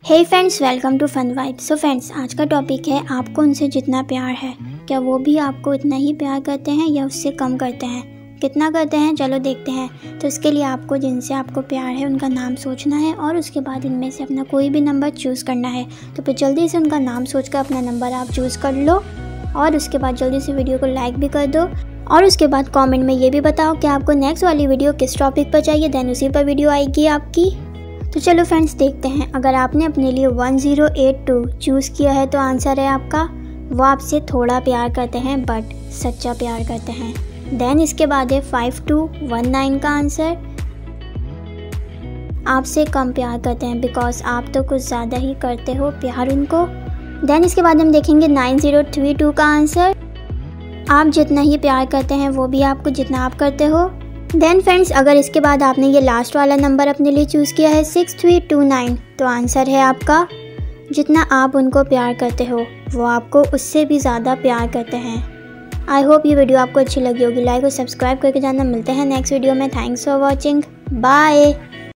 Hey friends, welcome to fun vibe. So friends, आज का topic है आपको उनसे जितना प्यार है, क्या वो भी आपको इतना ही प्यार करते हैं या उससे कम करते हैं? कितना करते हैं चलो देखते हैं। तो इसके लिए आपको जिनसे आपको प्यार है उनका नाम सोचना है और उसके बाद इनमें से अपना कोई भी नंबर चूज़ करना है। तो फिर जल्दी से उनका नाम सोचकर अपना नंबर आप चूज़ कर लो और उसके बाद जल्दी से वीडियो को लाइक भी कर दो और उसके बाद कमेंट में ये भी बताओ कि आपको नेक्स्ट वाली वीडियो किस टॉपिक पर चाहिए, देन उसी पर वीडियो आएगी आपकी। तो चलो फ्रेंड्स देखते हैं। अगर आपने अपने लिए 1082 चूज़ किया है तो आंसर है आपका वो आपसे थोड़ा प्यार करते हैं बट सच्चा प्यार करते हैं। देन इसके बाद है 5219 का आंसर आपसे कम प्यार करते हैं बिकॉज आप तो कुछ ज़्यादा ही करते हो प्यार उनको। देन इसके बाद हम देखेंगे 9032 का आंसर आप जितना ही प्यार करते हैं वो भी आपको जितना आप करते हो। देन फ्रेंड्स, अगर इसके बाद आपने ये लास्ट वाला नंबर अपने लिए चूज़ किया है 6329 तो आंसर है आपका जितना आप उनको प्यार करते हो वो आपको उससे भी ज़्यादा प्यार करते हैं। आई होप ये वीडियो आपको अच्छी लगी होगी। लाइक और सब्सक्राइब करके जाना। मिलते हैं नेक्स्ट वीडियो में। Thanks for watching. बाय।